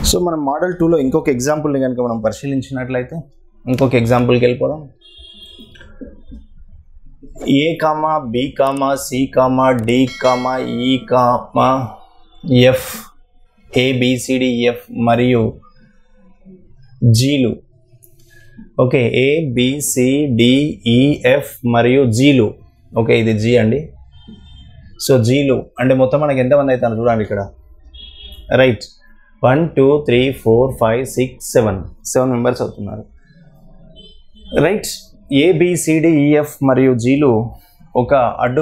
So మనం model 2 లో ఇంకొక ఎగ్జాంపుల్ ని గనుక మనం పరిశీలించినట్లయితే ఇంకొక ఎగ్జాంపుల్ కి వెళ్ళిపోదాం. A, B, C, D, E, F, A, B, C, D, F మరియు Gలు. Okay, A, B, C, D, E, F మరియు Gలు. ఓకే, ఇది G అండి. సో Gలు అంటే మొత్తం మనకి ఎంతమంది అవుతారు చూడండి ఇక్కడ. రైట్, 1 2 3 4 5 6 7 మెంబర్స్ అవుతున్నారు. Right, A, B, C, D, E, F మరియు Gలు ఒక అడ్డు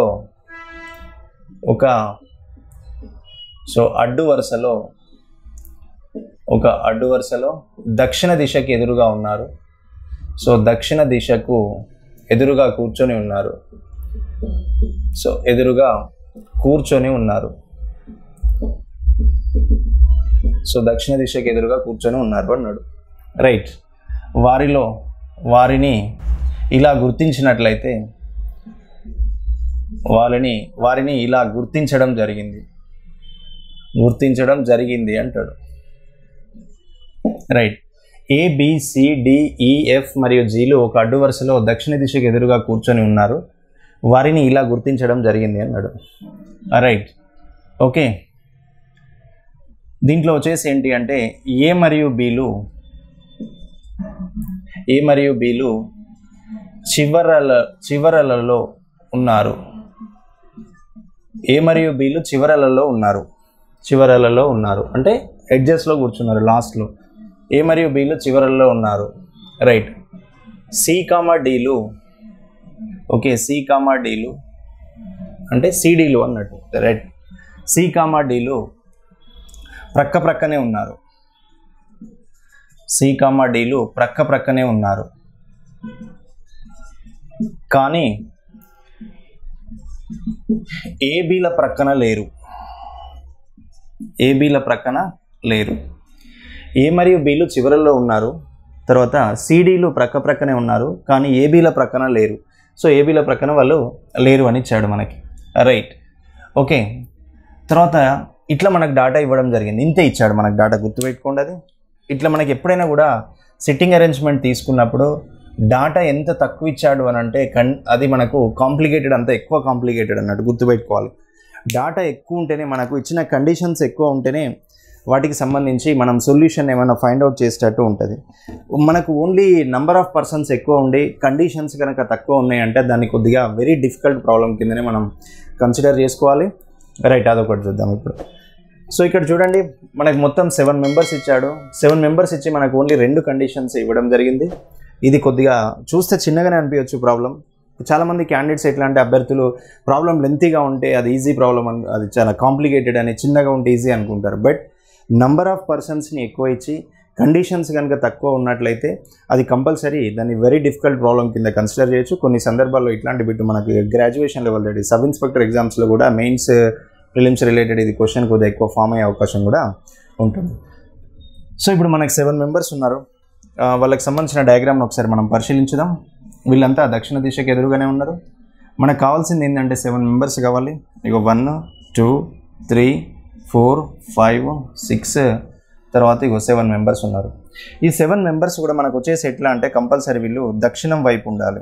వరుసలో దక్షిణ దిశకి ఎదురుగా ఉన్నారు. సో దక్షిణ దిశకు ఎదురుగా కూర్చొని ఉన్నారు. దక్షిణ దిశకి ఎదురుగా కూర్చొని ఉన్నారు అన్నాడు. రైట్, వారిని ఇలా గుర్తించినట్లయితే వారిని ఇలా గుర్తించడం జరిగింది అంటాడు. Right, A, B, C, D, E, F మరియు Gలు ఒక అడ్డు వరుసలో దక్షిణ దిశకు ఎదురుగా కూర్చొని ఉన్నారు. వారిని ఇలా గుర్తించడం జరిగింది అన్నాడు. రైట్, ఓకే, దీంట్లో వచ్చేసి ఏంటి అంటే A మరియు Bలు చివరలలో ఉన్నారు. A మరియు Bలు చివరలలో ఉన్నారు అంటే ఎడ్జెస్లో కూర్చున్నారు, లాస్ట్లో. A మరియు Bలు చివరల్లో ఉన్నారు. రైట్, C, Dలు, ఓకే, C, Dలు అంటే CDలు అన్నట్టు. రైట్, C, Dలు ప్రక్కనే ఉన్నారు. C, Dలు ప్రక్కనే ఉన్నారు. కానీ ఏబీల ప్రక్కన లేరు. A మరియు Bలు చివరల్లో ఉన్నారు. తర్వాత CDలు ప్రక్కనే ఉన్నారు, కానీ ఏబీల ప్రక్కన లేరు. సో ఏబీల ప్రక్కన వాళ్ళు లేరు అని ఇచ్చాడు మనకి. రైట్, ఓకే, తర్వాత ఇట్లా మనకు డాటా ఇవ్వడం జరిగింది. ఇంతే ఇచ్చాడు మనకు డాటా, గుర్తుపెట్టుకోండి. అది ఇట్లా మనకి ఎప్పుడైనా కూడా సిట్టింగ్ అరేంజ్మెంట్ తీసుకున్నప్పుడు డాటా ఎంత తక్కువ ఇచ్చాడు అని అంటే అది మనకు కాంప్లికేటెడ్, అంత ఎక్కువ కాంప్లికేటెడ్ అన్నట్టు గుర్తుపెట్టుకోవాలి. డాటా ఎక్కువ ఉంటేనే, మనకు ఇచ్చిన కండిషన్స్ ఎక్కువ ఉంటేనే వాటికి సంబంధించి మనం సొల్యూషన్ ఏమైనా ఫైండ్ అవుట్ చేసేటట్టు ఉంటుంది. మనకు ఓన్లీ నెంబర్ ఆఫ్ పర్సన్స్ ఎక్కువ ఉండి కండిషన్స్ కనుక తక్కువ ఉన్నాయంటే దాన్ని కొద్దిగా వెరీ డిఫికల్ట్ ప్రాబ్లం కిందనే మనం కన్సిడర్ చేసుకోవాలి. రైట్, అదొకటి చూద్దాం ఇప్పుడు. సో ఇక్కడ చూడండి, మనకు మొత్తం 7 మెంబర్స్ ఇచ్చాడు. 7 మెంబర్స్ ఇచ్చి మనకు ఓన్లీ 2 కండిషన్స్ ఇవ్వడం జరిగింది. ఇది కొద్దిగా చూస్తే చిన్నగానే అనిపించవచ్చు ప్రాబ్లం. చాలామంది క్యాండిడేట్స్ ఎట్లా అంటే అభ్యర్థులు ప్రాబ్లం లెంతీగా ఉంటే అది ఈజీ ప్రాబ్లం అని, అది చాలా కాంప్లికేటెడ్ అని, చిన్నగా ఉంటే ఈజీ అనుకుంటారు. బట్ నంబర్ ఆఫ్ పర్సన్స్ని ఎక్కువ ఇచ్చి కండిషన్స్ కనుక తక్కువ ఉన్నట్లయితే అది కంపల్సరీ దాన్ని వెరీ డిఫికల్ట్ ప్రాబ్లం కింద కన్సిడర్ చేయొచ్చు. కొన్ని సందర్భాల్లో ఇట్లాంటి బిట్టు మనకి గ్రాడ్యుయేషన్ లెవెల్ దగ్గర సబ్ ఇన్స్పెక్టర్ ఎగ్జామ్స్లో కూడా మెయిన్స్ ప్రిలిమ్స్ రిలేటెడ్ ఇది క్వశ్చన్ కొద్దిగా ఎక్కువ ఫామ్ అయ్యే అవకాశం కూడా ఉంటుంది. సో ఇప్పుడు మనకు 7 మెంబర్స్ ఉన్నారు. వాళ్ళకి సంబంధించిన డయాగ్రామ్ను ఒకసారి మనం పరిశీలించుదాం. వీళ్ళంతా దక్షిణ దిశకి ఎదురుగానే ఉన్నారు. మనకు కావాల్సింది ఏంటంటే 7 మెంబర్స్ కావాలి. ఇక 1 2 3 4 5 6 తర్వాత ఇగో 7 మెంబర్స్ ఉన్నారు. ఈ 7 మెంబర్స్ కూడా మనకు వచ్చేసి ఎట్లా అంటే కంపల్సరీ వీళ్ళు దక్షిణం వైపు ఉండాలి.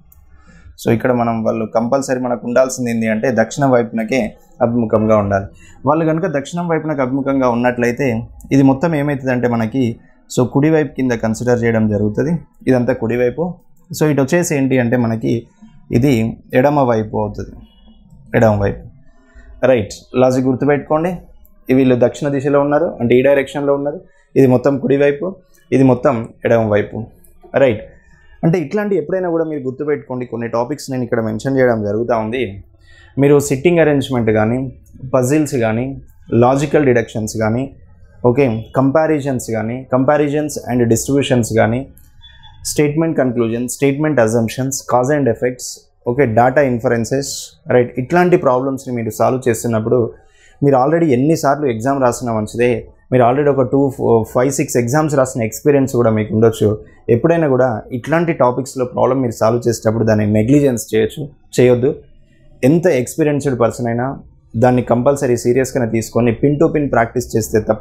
సో ఇక్కడ వాళ్ళు కంపల్సరీ మనకు ఉండాల్సింది ఏంటి అంటే దక్షిణ వైపునకే అభిముఖంగా ఉండాలి. వాళ్ళు కనుక దక్షిణం వైపునకు అభిముఖంగా ఉన్నట్లయితే ఇది మొత్తం ఏమవుతుందంటే మనకి సో కుడివైపు కింద కన్సిడర్ చేయడం జరుగుతుంది. ఇదంతా కుడివైపు. సో ఇటు వచ్చేసి ఏంటి అంటే మనకి ఇది ఎడమ వైపు అవుతుంది, ఎడమ వైపు. రైట్, లాజిక్ గుర్తుపెట్టుకోండి. వీళ్ళు దక్షిణ దిశలో ఉన్నారు అంటే ఈ డైరెక్షన్లో ఉన్నారు. ఇది మొత్తం కుడివైపు, ఇది మొత్తం ఎడమ వైపు. రైట్, అంటే ఇట్లాంటి ఎప్పుడైనా కూడా మీరు గుర్తుపెట్టుకోండి. కొన్ని టాపిక్స్ నేను ఇక్కడ మెన్షన్ చేయడం జరుగుతూ ఉంది. మీరు సిట్టింగ్ అరేంజ్మెంట్ కానీ, పజిల్స్ కానీ, లాజికల్ డిడక్షన్స్ కానీ, ఓకే, కంపారిజన్స్ అండ్ డిస్ట్రిబ్యూషన్స్ కానీ, statement conclusion, statement assumptions, cause and effects, okay, data inferences. Right, ఇట్లాంటి ప్రాబ్లమ్స్ని మీరు సాల్వ్ చేస్తున్నప్పుడు మీరు ఆల్రెడీ ఎన్నిసార్లు ఎగ్జామ్ రాసిన మంచిదే, మీరు ఆల్రెడీ ఒక 2 5 6 ఎగ్జామ్స్ రాసిన ఎక్స్పీరియన్స్ కూడా మీకు ఉండొచ్చు. ఎప్పుడైనా కూడా ఇట్లాంటి టాపిక్స్లో ప్రాబ్లం మీరు సాల్వ్ చేసేటప్పుడు దాన్ని నెగ్లిజెన్స్ చేయొద్దు. ఎంత ఎక్స్పీరియన్స్డ్ పర్సన్ అయినా దాన్ని కంపల్సరీ సీరియస్గానే తీసుకొని పిన్ టు పిన్ ప్రాక్టీస్ చేస్తే తప్ప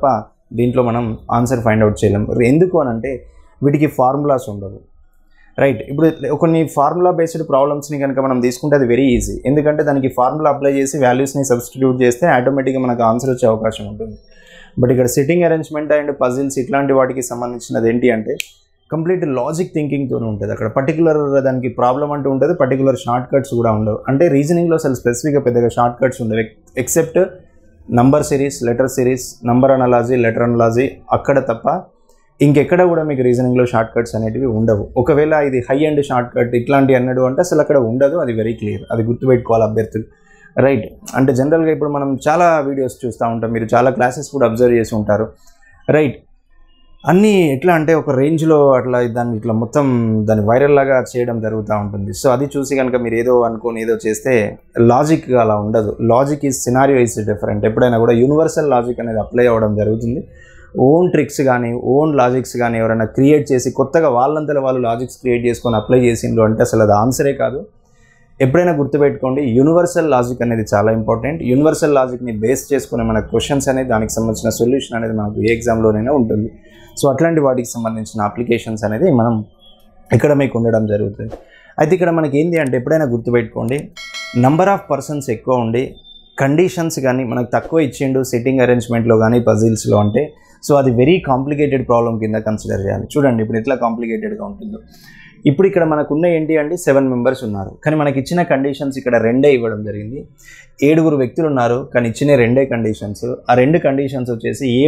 దీంట్లో మనం ఆన్సర్ ఫైండ్ అవుట్ చేయలేం. ఎందుకు అని అంటే వీటికి ఫార్ములాస్ ఉండవు, రైట్. ఇప్పుడు కొన్ని ఫార్ములా బేస్డ్ ప్రాబ్లమ్స్ని కనుక మనం తీసుకుంటే అది వెరీ ఈజీ, ఎందుకంటే దానికి ఫార్ములా అప్లై చేసి వాల్యూస్ని సబ్స్టిట్యూట్ చేస్తే ఆటోమేటిక్గా మనకు ఆన్సర్ వచ్చే అవకాశం ఉంటుంది. బట్ ఇక్కడ సిట్టింగ్ అరేంజ్మెంట్ అండ్ పజిల్స్ ఇట్లాంటి వాటికి సంబంధించినది ఏంటి అంటే కంప్లీట్ లాజిక్ థింకింగ్తో ఉంటుంది. అక్కడ పర్టికులర్ దానికి ప్రాబ్లం అంటూ ఉంటుంది, పర్టికులర్ షార్ట్ కట్స్ కూడా ఉండవు. అంటే రీజనింగ్లో అసలు స్పెసిఫిక్గా పెద్దగా షార్ట్ కట్స్ ఉండవు, except number series, letter series, number analogy, letter analogy, అక్కడ తప్ప ఇంకెక్కడ కూడా మీకు రీజనింగ్లో షార్ట్ కట్స్ అనేటివి ఉండవు. ఒకవేళ ఇది హై అండ్ షార్ట్ కట్ ఇట్లాంటి అన్నాడు అంటే అసలు అక్కడ ఉండదు, అది వెరీ క్లియర్, అది గుర్తుపెట్టుకోవాలి అభ్యర్థులు, రైట్. అంటే జనరల్గా ఇప్పుడు మనం చాలా వీడియోస్ చూస్తూ ఉంటాం, మీరు చాలా క్లాసెస్ కూడా అబ్జర్వ్ చేసి ఉంటారు, రైట్. అన్నీ ఎట్లా అంటే ఒక రేంజ్లో అట్లా దాన్ని ఇట్లా మొత్తం దాన్ని వైరల్ లాగా చేయడం జరుగుతూ ఉంటుంది. సో అది చూసి కనుక మీరు ఏదో అనుకొని ఏదో చేస్తే లాజిక్ అలా ఉండదు. Logic is scenario is different. ఎప్పుడైనా కూడా యూనివర్సల్ లాజిక్ అనేది అప్లై అవ్వడం జరుగుతుంది. ఓన్ ట్రిక్స్ కానీ ఓన్ లాజిక్స్ కానీ ఎవరైనా క్రియేట్ చేసి కొత్తగా వాళ్ళంతలో వాళ్ళు లాజిక్స్ క్రియేట్ చేసుకొని అప్లై చేసిండ్రు అంటే అసలు అది ఆన్సరే కాదు. ఎప్పుడైనా గుర్తుపెట్టుకోండి, యూనివర్సల్ లాజిక్ అనేది చాలా ఇంపార్టెంట్. యూనివర్సల్ లాజిక్ని బేస్ చేసుకునే మన క్వశ్చన్స్ అనేది దానికి సంబంధించిన సొల్యూషన్ అనేది మనకు ఏ ఎగ్జామ్లోనైనా ఉంటుంది. సో అట్లాంటి వాటికి సంబంధించిన అప్లికేషన్స్ అనేది మనం ఇక్కడ మీకు ఉండడం జరుగుతుంది. అయితే ఇక్కడ మనకి ఏంటి అంటే ఎప్పుడైనా గుర్తుపెట్టుకోండి, నంబర్ ఆఫ్ పర్సన్స్ ఎక్కువ ఉండి కండిషన్స్ కానీ మనకు తక్కువ ఇచ్చిండు సిట్టింగ్ అరేంజ్మెంట్లో కానీ పజిల్స్లో అంటే సో అది వెరీ కాంప్లికేటెడ్ ప్రాబ్లం కింద కన్సిడర్ చేయాలి. చూడండి ఇప్పుడు ఎట్లా కాంప్లికేటెడ్గా ఉంటుందో. ఇప్పుడు ఇక్కడ మనకున్న ఏంటి అంటే 7 మెంబర్స్ ఉన్నారు, కానీ మనకి ఇచ్చిన కండిషన్స్ ఇక్కడ 2 ఇవ్వడం జరిగింది. 7 వ్యక్తులు ఉన్నారు, కానీ ఇచ్చిన 2 కండిషన్స్. ఆ 2 కండిషన్స్ వచ్చేసి ఏ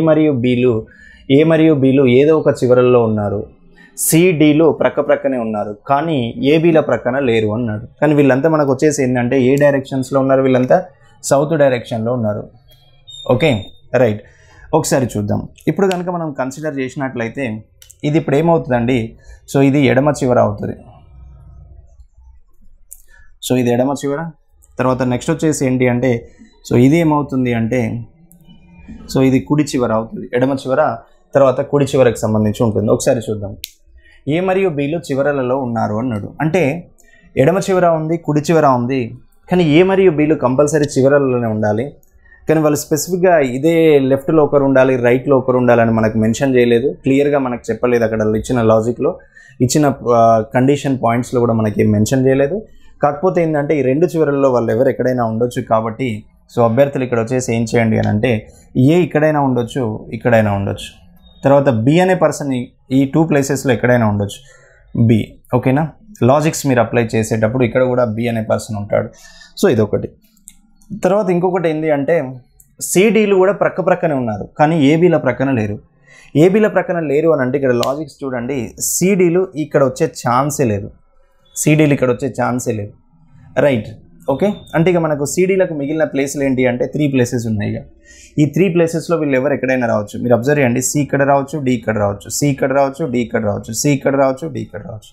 మరియు బీలు ఏదో ఒక చివరల్లో ఉన్నారు, సిడీలు ప్రక్కనే ఉన్నారు, కానీ ఏబీల ప్రక్కన లేరు అన్నాడు. కానీ వీళ్ళంతా మనకు వచ్చేసి ఏంటంటే ఏ డైరెక్షన్స్లో ఉన్నారు, వీళ్ళంతా సౌత్ డైరెక్షన్లో ఉన్నారు. Okay, right. ఒకసారి చూద్దాం. ఇప్పుడు కనుక మనం కన్సిడర్ చేసినట్లయితే ఇది ఇప్పుడు ఏమవుతుందండి, సో ఇది ఎడమ చివర అవుతుంది. సో ఇది ఎడమ చివర. తర్వాత నెక్స్ట్ వచ్చేసి ఏంటి అంటే సో ఇది ఏమవుతుంది అంటే సో ఇది కుడి చివర అవుతుంది. ఎడమ చివర తర్వాత కుడి చివరకు సంబంధించి ఉంటుంది. ఒకసారి చూద్దాం. ఏ మరియు బీలు చివరలలో ఉన్నారు అన్నాడు. అంటే ఎడమ చివర ఉంది, కుడి చివర ఉంది, కానీ ఏ మరియు బీలు కంపల్సరీ చివరలోనే ఉండాలి. కానీ వాళ్ళు స్పెసిఫిక్గా ఇదే లెఫ్ట్లో ఒకరు ఉండాలి, రైట్లో ఒకరు ఉండాలని మనకు మెన్షన్ చేయలేదు, క్లియర్గా మనకు చెప్పలేదు. అక్కడ ఇచ్చిన లాజిక్లో ఇచ్చిన కండిషన్ పాయింట్స్లో కూడా మనకి ఏం మెన్షన్ చేయలేదు. కాకపోతే ఏంటంటే ఈ 2 చివరల్లో వాళ్ళు ఎవరు ఎక్కడైనా ఉండొచ్చు కాబట్టి సో అభ్యర్థులు ఇక్కడ వచ్చేసి ఏం చేయండి అని అంటే ఏ ఇక్కడైనా ఉండొచ్చు, ఇక్కడైనా ఉండొచ్చు. తర్వాత బి అనే పర్సన్ ఈ 2 ప్లేసెస్లో ఎక్కడైనా ఉండొచ్చు, బి. ఓకేనా, లాజిక్స్ మీరు అప్లై చేసేటప్పుడు ఇక్కడ కూడా బి అనే పర్సన్ ఉంటాడు. సో ఇదొకటి. తర్వాత ఇంకొకటి ఏంటి అంటే సిడీలు కూడా ప్రక్కనే ఉన్నారు, కానీ ఏబీల ప్రక్కన లేరు. ఏబీల ప్రక్కన లేరు అని అంటే ఇక్కడ లాజిక్స్ చూడండి, సిడీలు ఇక్కడ వచ్చే ఛాన్సే లేదు, సిడీలు ఇక్కడ వచ్చే ఛాన్సే లేదు, రైట్. ఓకే, అంటే ఇక మనకు సిడీలకు మిగిలిన ప్లేసులు ఏంటి అంటే 3 ప్లేసెస్ ఉన్నాయి. ఇక ఈ 3 ప్లేసెస్లో వీళ్ళు ఎవరు ఎక్కడైనా రావచ్చు. మీరు అబ్జర్వ్ చేయండి, సి ఇక్కడ రావచ్చు, డి ఇక్కడ రావచ్చు, సి ఇక్కడ రావచ్చు, డి ఇక్కడ రావచ్చు, సి ఇక్కడ రావచ్చు, డి ఇక్కడ రావచ్చు.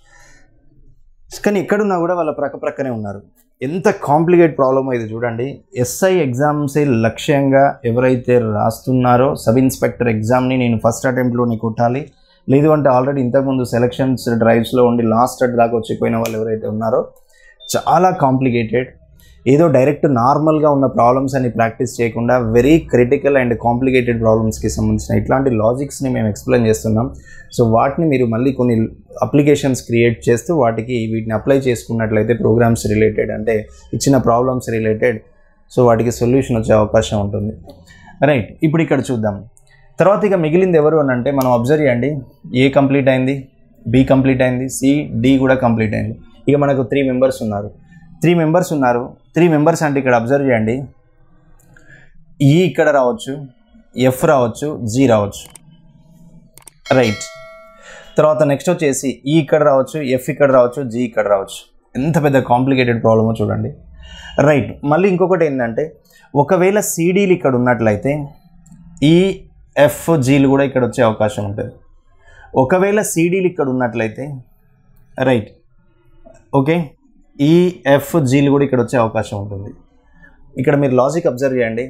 కానీ ఎక్కడున్నా కూడా వాళ్ళ ప్రక్కనే ఉన్నారు. ఎంత కాంప్లికేట్ ప్రాబ్లమో ఇది చూడండి. ఎస్ఐ ఎగ్జామ్స్ లక్ష్యంగా ఎవరైతే రాస్తున్నారో సబ్ ఇన్స్పెక్టర్ ఎగ్జామ్ని నేను ఫస్ట్ అటెంప్ట్లోనే కొట్టాలి, లేదు అంటే ఆల్రెడీ ఇంతకుముందు సెలక్షన్స్ డ్రైవ్స్లో ఉండి లాస్ట్ దాకా వచ్చిపోయిన వాళ్ళు ఎవరైతే ఉన్నారో చాలా కాంప్లికేటెడ్, ఏదో డైరెక్ట్ నార్మల్గా ఉన్న ప్రాబ్లమ్స్ అని ప్రాక్టీస్ చేయకుండా వెరీ క్రిటికల్ అండ్ కాంప్లికేటెడ్ ప్రాబ్లమ్స్కి సంబంధించిన ఇట్లాంటి లాజిక్స్ని మేము ఎక్స్ప్లెయిన్ చేస్తున్నాం. సో వాటిని మీరు మళ్ళీ కొన్ని అప్లికేషన్స్ క్రియేట్ చేస్తూ వీటిని అప్లై చేసుకున్నట్లయితే ప్రోగ్రామ్స్ రిలేటెడ్ అంటే ఇచ్చిన ప్రాబ్లమ్స్ రిలేటెడ్ సో వాటికి సొల్యూషన్ వచ్చే అవకాశం ఉంటుంది, రైట్. ఇప్పుడు ఇక్కడ చూద్దాం. తర్వాత ఇక మిగిలింది ఎవరు అని అంటే మనం అబ్జర్వ్ చేయండి, ఏ కంప్లీట్ అయింది, బి కంప్లీట్ అయింది, సి డి కూడా కంప్లీట్ అయింది. ఇక మనకు 3 మెంబర్స్ ఉన్నారు. 3 మెంబర్స్ అంటే ఇక్కడ అబ్జర్వ్ చేయండి, ఈ ఇక్కడ రావచ్చు, ఎఫ్ రావచ్చు, జీ రావచ్చు, రైట్. తర్వాత నెక్స్ట్ వచ్చేసి ఈ ఇక్కడ రావచ్చు, ఎఫ్ ఇక్కడ రావచ్చు, జీ ఇక్కడ రావచ్చు. ఎంత పెద్ద కాంప్లికేటెడ్ ప్రాబ్లమో చూడండి, రైట్. మళ్ళీ ఇంకొకటి ఏంటంటే ఒకవేళ సిడీలు ఇక్కడ ఉన్నట్లయితే ఈ ఎఫ్ జీలు కూడా ఇక్కడ వచ్చే అవకాశం ఉంటుంది. ఒకవేళ సిడీలు ఇక్కడ ఉన్నట్లయితే రైట్, ఓకే, ఈ ఎఫ్ జీలు కూడా ఇక్కడ వచ్చే అవకాశం ఉంటుంది. ఇక్కడ మీరు లాజిక్ అబ్జర్వ్ చేయండి,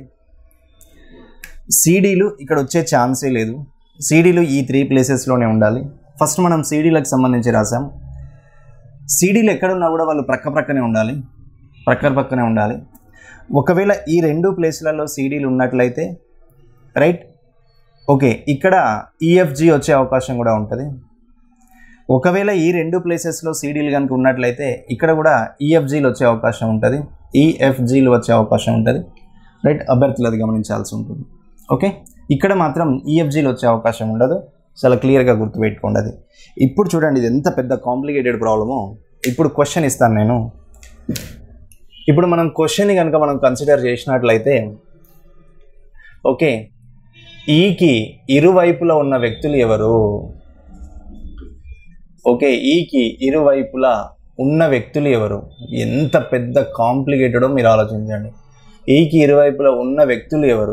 సిడీలు ఇక్కడ వచ్చే ఛాన్సే లేదు, సిడీలు ఈ 3 ప్లేసెస్లోనే ఉండాలి. ఫస్ట్ మనం సిడీలకు సంబంధించి రాసాం. సిడీలు ఎక్కడున్నా కూడా వాళ్ళు ప్రక్కనే ఉండాలి. ఒకవేళ ఈ 2 ప్లేసులలో సిడీలు ఉన్నట్లయితే రైట్, ఓకే, ఇక్కడ ఈఎఫ్జి వచ్చే అవకాశం కూడా ఉంటుంది. ఒకవేళ ఈ రెండు ప్లేసెస్లో సిడీలు కనుక ఉన్నట్లయితే ఇక్కడ కూడా ఈఎఫ్జీలు వచ్చే అవకాశం ఉంటుంది, ఈఎఫ్జీలు వచ్చే అవకాశం ఉంటుంది. రైట్, అభ్యర్థులు అది గమనించాల్సి ఉంటుంది. ఓకే, ఇక్కడ మాత్రం ఈఎఫ్జీలు వచ్చే అవకాశం ఉండదు. చాలా క్లియర్గా గుర్తుపెట్టుకోండి అది. ఇప్పుడు చూడండి, ఇది ఎంత పెద్ద కాంప్లికేటెడ్ ప్రాబ్లమో. ఇప్పుడు క్వశ్చన్ ఇస్తాను నేను. ఇప్పుడు మనం క్వశ్చన్ని కనుక మనం కన్సిడర్ చేసినట్లయితే, ఓకే, ఈకి ఇరువైపులా ఉన్న వ్యక్తులు ఎవరు? ఓకే, ఈకి ఇరువైపులా ఉన్న వ్యక్తులు ఎవరు? ఎంత పెద్ద కాంప్లికేటెడో మీరు ఆలోచించండి. ఈకి ఇరువైపులా ఉన్న వ్యక్తులు ఎవరు?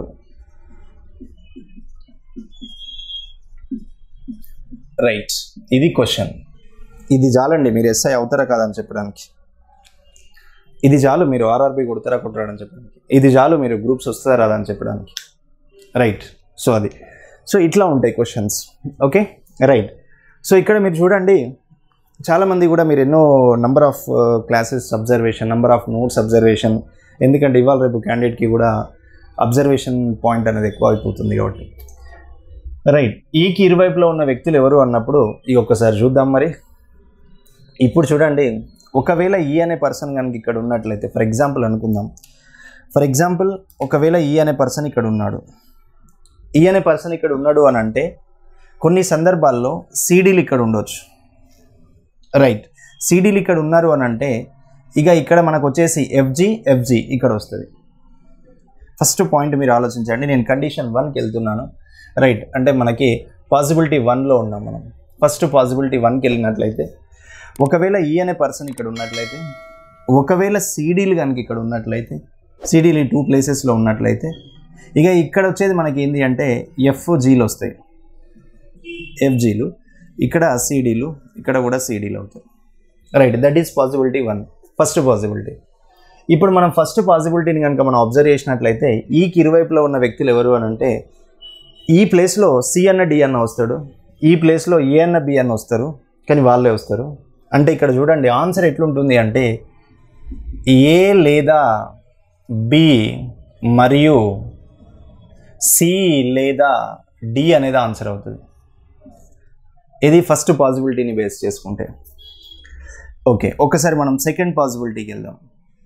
రైట్, ఇది క్వశ్చన్. ఇది చాలండి, మీరు ఎస్ఐ అవుతారా కాదని చెప్పడానికి. ఇది చాలు, మీరు ఆర్ఆర్బి కొడతారా కొట్టరాదని చెప్పడానికి. ఇది చాలు, మీరు గ్రూప్స్ వస్తారా రాదా అని చెప్పడానికి. రైట్, సో అది. సో ఇట్లా ఉంటాయి క్వశ్చన్స్. Okay, right. సో ఇక్కడ మీరు చూడండి, చాలామంది కూడా మీరు ఎన్నో number of classes observation, number of notes observation, ఎందుకంటే ఇవాళ రేపు క్యాండిడేట్కి కూడా అబ్జర్వేషన్ పాయింట్ అనేది ఎక్కువ అయిపోతుంది కాబట్టి. రైట్, ఈకి ఇరువైపులో ఉన్న వ్యక్తులు ఎవరు అన్నప్పుడు ఈ ఒక్కసారి చూద్దాం. మరి ఇప్పుడు చూడండి, ఒకవేళ ఈ అనే పర్సన్ కనుక ఇక్కడ ఉన్నట్లయితే, ఫర్ ఎగ్జాంపుల్ అనుకుందాం, ఒకవేళ ఈ అనే పర్సన్ ఇక్కడ ఉన్నాడు, ఈ అనే పర్సన్ ఇక్కడ ఉన్నాడు అని అంటే కొన్ని సందర్భాల్లో సిడీలు ఇక్కడ ఉండొచ్చు. రైట్, సిడీలు ఇక్కడ ఉన్నారు అని అంటే ఇక ఇక్కడ మనకు వచ్చేసి ఎఫ్జీ ఇక్కడ వస్తుంది. ఫస్ట్ పాయింట్ మీరు ఆలోచించండి. నేను కండిషన్ 1కి వెళ్తున్నాను. రైట్, అంటే మనకి పాసిబిలిటీ 1లో ఉన్నాం మనం. ఫస్ట్ పాసిబిలిటీ 1కి వెళ్ళినట్లయితే, ఒకవేళ ఈ అనే పర్సన్ ఇక్కడ ఉన్నట్లయితే, ఒకవేళ సిడీలు కనుక ఇక్కడ ఉన్నట్లయితే, సిడీలు 2 ప్లేసెస్లో ఉన్నట్లయితే, ఇక ఇక్కడ వచ్చేది మనకి ఏంటి అంటే ఎఫ్జీలు వస్తాయి, ఎఫ్జీలు, ఇక్కడ సిడీలు, ఇక్కడ కూడా సిడీలు అవుతాయి. Right, that is possibility 1, first possibility. ఇప్పుడు మనం ఫస్ట్ పాసిబిలిటీని కనుక మనం అబ్జర్వ్ చేసినట్లయితే, ఈకి ఇరువైపులో ఉన్న వ్యక్తులు ఎవరు అని అంటే, ఈ ప్లేస్లో సి అన్న డి అన్న వస్తాడు, ఈ ప్లేస్లో ఏ అన్న బి అన్న వస్తారు, కానీ వాళ్ళే వస్తారు. అంటే ఇక్కడ చూడండి ఆన్సర్ ఎట్లుంటుంది అంటే ఏ లేదా బి మరియు సి లేదా డి అనేది ఆన్సర్ అవుతుంది. ఇది ఫస్ట్ పాసిబిలిటీని బేస్ చేసుకుంటే. ఓకే, ఒకసారి మనం సెకండ్ పాసిబిలిటీకి వెళ్దాం.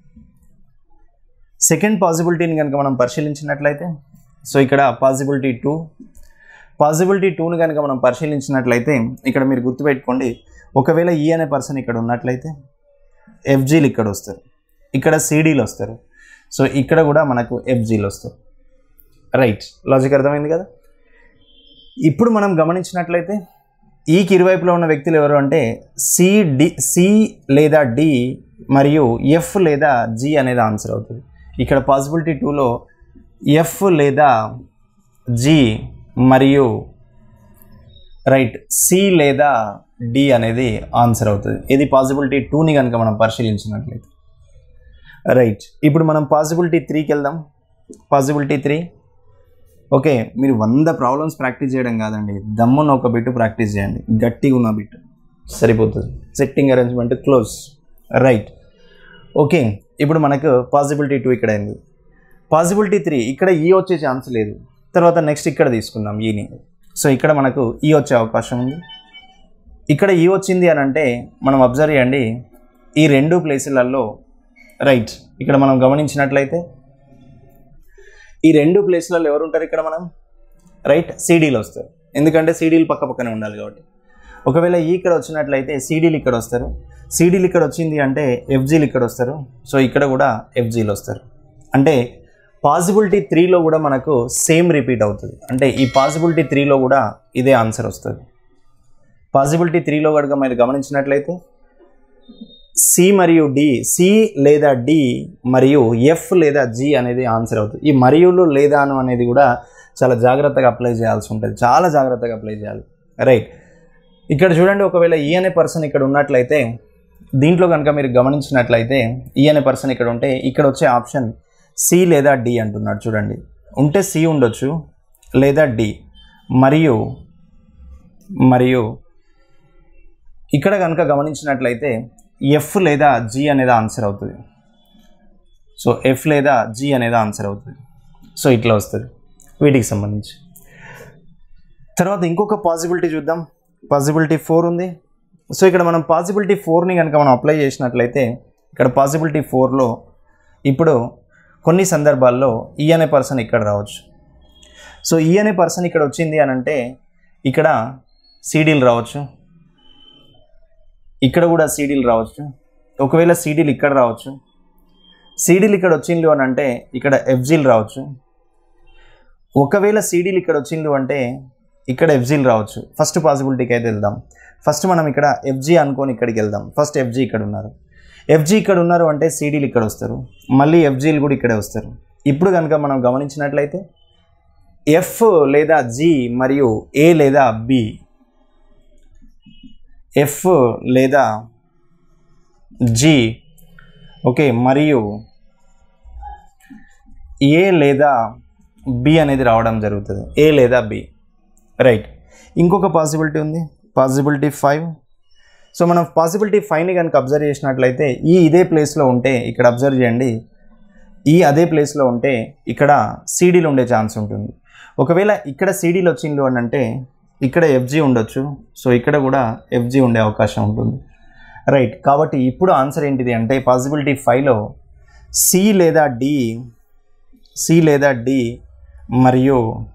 సెకండ్ పాసిబిలిటీని కనుక మనం పరిశీలించినట్లయితే, సో ఇక్కడ పాసిబిలిటీ 2ని కనుక మనం పరిశీలించినట్లయితే, ఇక్కడ మీరు గుర్తుపెట్టుకోండి, ఒకవేళ ఈ అనే పర్సన్ ఇక్కడ ఉన్నట్లయితే ఎఫ్జీలు ఇక్కడ వస్తారు, ఇక్కడ సిడీలు వస్తారు, సో ఇక్కడ కూడా మనకు ఎఫ్జీలు వస్తారు. రైట్, లాజిక్ అర్థమైంది కదా. ఇప్పుడు మనం గమనించినట్లయితే ఈకి ఇరువైపులో ఉన్న వ్యక్తులు ఎవరు అంటే సి లేదా డి మరియు ఎఫ్ లేదా జి అనేది ఆన్సర్ అవుతుంది. ఇక్కడ పాసిబిలిటీ 2లో ఎఫ్ లేదా జి మరియు రైట్ సి లేదా డి అనేది ఆన్సర్ అవుతుంది. ఇది పాసిబిలిటీ 2ని కనుక మనం పరిశీలించినట్లయితే. రైట్, ఇప్పుడు మనం పాసిబిలిటీ 3కి వెళ్దాం. పాసిబిలిటీ 3, ఓకే, మీరు 100 ప్రాబ్లమ్స్ ప్రాక్టీస్ చేయడం కాదండి, దమ్మున్న ఒక బిట్ ప్రాక్టీస్ చేయండి, గట్టిగా ఉన్న బిట్ సరిపోతుంది. Setting arrangement close. Right, okay, ఇప్పుడు మనకు పాసిబిలిటీ 2 ఇక్కడ అయింది. పాసిబిలిటీ 3, ఇక్కడ ఈ వచ్చే ఛాన్స్ లేదు. తర్వాత నెక్స్ట్ ఇక్కడ తీసుకుందాం ఈని. సో ఇక్కడ మనకు ఈ వచ్చే అవకాశం ఉంది. ఇక్కడ ఈ వచ్చింది అని అంటే మనం అబ్జర్వ్ చేయండి, ఈ 2 ప్లేసులలో రైట్ ఇక్కడ మనం గమనించినట్లయితే ఈ 2 ప్లేసులలో ఎవరు ఉంటారు ఇక్కడ మనం? రైట్, సిడీలు వస్తారు, ఎందుకంటే సిడీలు పక్క పక్కనే ఉండాలి కాబట్టి. ఒకవేళ ఈ ఇక్కడ వచ్చినట్లయితే సిడీలు ఇక్కడ వస్తారు, సిడీలు ఇక్కడ వచ్చింది అంటే ఎఫ్జీలు ఇక్కడ వస్తారు, సో ఇక్కడ కూడా ఎఫ్జీలు వస్తారు. అంటే పాసిబిలిటీ 3లో కూడా మనకు సేమ్ రిపీట్ అవుతుంది. అంటే ఈ పాసిబిలిటీ 3లో కూడా ఇదే ఆన్సర్ వస్తుంది. పాసిబిలిటీ 3లో కనుక మీరు గమనించినట్లయితే సి మరియు డి, సి లేదా డి మరియు ఎఫ్ లేదా జి అనేది ఆన్సర్ అవుతుంది. ఈ మరియులు లేదాను అనేది కూడా చాలా జాగ్రత్తగా అప్లై చేయాల్సి ఉంటుంది, చాలా జాగ్రత్తగా అప్లై చేయాలి. రైట్, ఇక్కడ చూడండి, ఒకవేళ ఈ అనే పర్సన్ ఇక్కడ ఉన్నట్లయితే, దీంట్లో కనుక మీరు గమనించినట్లయితే ఈ అనే పర్సన్ ఇక్కడ ఉంటే ఇక్కడ వచ్చే ఆప్షన్ సి లేదా డి అంటున్నాడు. చూడండి, ఉంటే సి ఉండొచ్చు లేదా డి మరియు ఇక్కడ కనుక గమనించినట్లయితే ఎఫ్ లేదా జి అనేది ఆన్సర్ అవుతుంది. సో ఎఫ్ లేదా జి అనేది ఆన్సర్ అవుతుంది. సో ఇట్లా వస్తుంది వీటికి సంబంధించి. తర్వాత ఇంకొక పాసిబిలిటీ చూద్దాం. పాసిబిలిటీ 4 ఉంది. సో ఇక్కడ మనం పాసిబిలిటీ 4ని కనుక మనం అప్లై చేసినట్లయితే ఇక్కడ పాసిబిలిటీ 4లో ఇప్పుడు కొన్ని సందర్భాల్లో ఈ అనే పర్సన్ ఇక్కడ రావచ్చు. సో ఈ అనే పర్సన్ ఇక్కడ వచ్చింది అని అంటే ఇక్కడ సీడీలు రావచ్చు, ఇక్కడ కూడా సీడీలు రావచ్చు. ఒకవేళ సీడీలు ఇక్కడ రావచ్చు, సీడీలు ఇక్కడ వచ్చింది అని అంటే ఇక్కడ ఎఫ్జీలు రావచ్చు. ఒకవేళ సీడీలు ఇక్కడ వచ్చింది అంటే ఇక్కడ ఎఫ్జీలు రావచ్చు. ఫస్ట్ పాసిబిలిటీకి అయితే వెళ్దాం. ఫస్ట్ మనం ఇక్కడ ఎఫ్జీ అనుకొని ఇక్కడికి వెళ్దాం. ఫస్ట్ ఎఫ్జీ ఇక్కడ ఉన్నారు, ఎఫ్జీ ఇక్కడ ఉన్నారు అంటే సీడీలు ఇక్కడ వస్తారు, మళ్ళీ ఎఫ్జీలు కూడా ఇక్కడే వస్తారు. ఇప్పుడు కనుక మనం గమనించినట్లయితే ఎఫ్ లేదా జీ మరియు ఏ లేదా బి, ఎఫ్ లేదా జీ ఓకే మరియు ఏ లేదా బి అనేది రావడం జరుగుతుంది, ఏ లేదా బి, రైట్. ఇంకొక పాసిబిలిటీ ఉంది, పాసిబిలిటీ 5. సో మనం పాసిబిలిటీ 5ని కనుక అబ్జర్వ్ చేసినట్లయితే ఈ ఇదే ప్లేస్లో ఉంటే ఇక్కడ అబ్జర్వ్ చేయండి, ఈ అదే ప్లేస్లో ఉంటే ఇక్కడ సీడీలు ఉండే ఛాన్స్ ఉంటుంది. ఒకవేళ ఇక్కడ సీడీలు వచ్చిండు అని అంటే ఇక్కడ ఎఫ్జీ ఉండొచ్చు. సో ఇక్కడ కూడా ఎఫ్జీ ఉండే అవకాశం ఉంటుంది, రైట్. కాబట్టి ఇప్పుడు ఆన్సర్ ఏంటిది అంటే పాసిబిలిటీ 5లో సి లేదా డి మరియు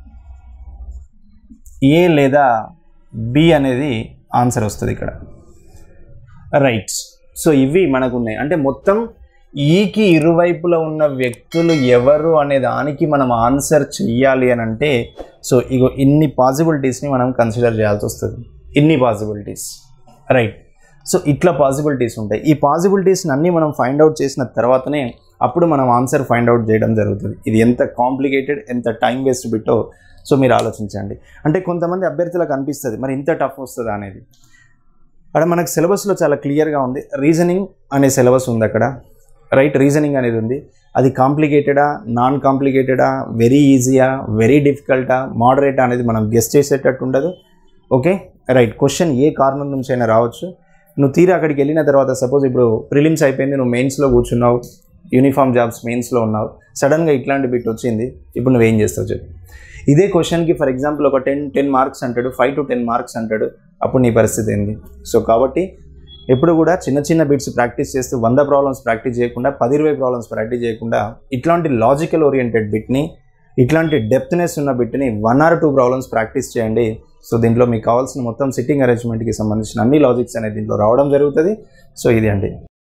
ఏ లేదా బి అనేది ఆన్సర్ వస్తుంది ఇక్కడ, రైట్. సో ఇవి మనకు ఉన్నాయి. అంటే మొత్తం ఈకి ఇరువైపులో ఉన్న వ్యక్తులు ఎవరు అనే దానికి మనం ఆన్సర్ చెయ్యాలి అని అంటే సో ఇగో ఇన్ని పాసిబిలిటీస్ని మనం కన్సిడర్ చేయాల్సి వస్తుంది, ఇన్ని పాసిబిలిటీస్, రైట్. సో ఇట్లా పాసిబిలిటీస్ ఉంటాయి. ఈ పాసిబిలిటీస్ని అన్నీ మనం ఫైండ్ అవుట్ చేసిన తర్వాతనే అప్పుడు మనం ఆన్సర్ ఫైండ్ అవుట్ చేయడం జరుగుతుంది. ఇది ఎంత కాంప్లికేటెడ్, ఎంత టైం వేస్ట్ బిట్టో సో మీరు ఆలోచించండి. అంటే కొంతమంది అభ్యర్థులకు అనిపిస్తుంది మరి ఇంత టఫ్ వస్తుందా అనేది. అక్కడ మనకు సిలబస్లో చాలా క్లియర్గా ఉంది, రీజనింగ్ అనే సిలబస్ ఉంది అక్కడ, రైట్. రీజనింగ్ అనేది ఉంది. అది కాంప్లికేటెడా, నాన్ కాంప్లికేటెడా, వెరీ ఈజీయా, వెరీ డిఫికల్టా, మోడరేటా అనేది మనం గెస్ చేసేటట్టు ఉండదు, ఓకే, రైట్. క్వశ్చన్ ఏ కారణం నుంచి అయినా రావచ్చు. నువ్వు తీరా అక్కడికి వెళ్ళిన తర్వాత సపోజ్ ఇప్పుడు ప్రిలిమ్స్ అయిపోయింది, నువ్వు మెయిన్స్లో కూర్చున్నావు, యూనిఫామ్ జాబ్స్ మెయిన్స్లో ఉన్నావు, సడన్గా ఇట్లాంటి బిట్ వచ్చింది, ఇప్పుడు నువ్వేం చేస్తావు చెప్పు. ఇదే క్వశ్చన్కి ఫర్ ఎగ్జాంపుల్ ఒక 10 మార్క్స్ అంటాడు, 5 to 10 మార్క్స్ అంటాడు, అప్పుడు నీ పరిస్థితి ఏంది. సో కాబట్టి ఎప్పుడు కూడా చిన్న చిన్న బిట్స్ ప్రాక్టీస్ చేస్తూ 100 ప్రాబ్లమ్స్ ప్రాక్టీస్ చేయకుండా 10-20 ప్రాబ్లమ్స్ ప్రాక్టీస్ చేయకుండా ఇట్లాంటి లాజికల్ ఓరియంటెడ్ బిట్ని, ఇట్లాంటి డెప్త్నెస్ ఉన్న బిట్ని 1 or 2 ప్రాబ్లమ్స్ ప్రాక్టీస్ చేయండి. సో దీంట్లో మీకు కావాల్సిన మొత్తం సిట్టింగ్ అరేంజ్మెంట్కి సంబంధించిన అన్ని లాజిక్స్ అనేది దీంట్లో రావడం జరుగుతుంది. సో ఇది అండి.